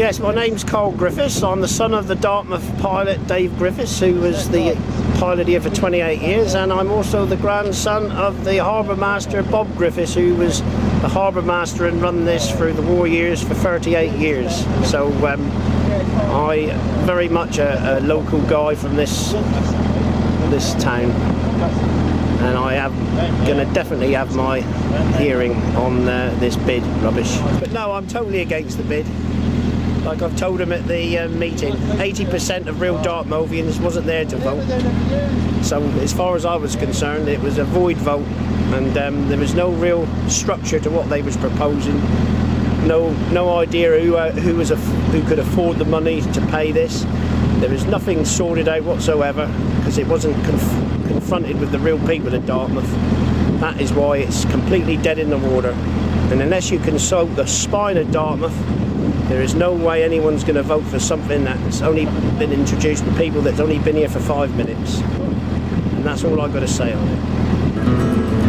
Yes, my name's Carl Griffiths. I'm the son of the Dartmouth pilot Dave Griffiths, who was the pilot here for 28 years, and I'm also the grandson of the harbour master Bob Griffiths, who was the harbour master and run this through the war years for 38 years. So I very much a local guy from this town, and I am going to definitely have my hearing on this bid rubbish. But no, I'm totally against the bid. Like I've told him at the meeting, 80% of real Dartmouthians wasn't there to vote. So as far as I was concerned, it was a void vote, and there was no real structure to what they was proposing. No idea who could afford the money to pay this. There was nothing sorted out whatsoever, because it wasn't confronted with the real people of Dartmouth. That is why it's completely dead in the water. And unless you consult the spine of Dartmouth, there is no way anyone's going to vote for something that's only been introduced to people that's only been here for 5 minutes. And that's all I've got to say on it.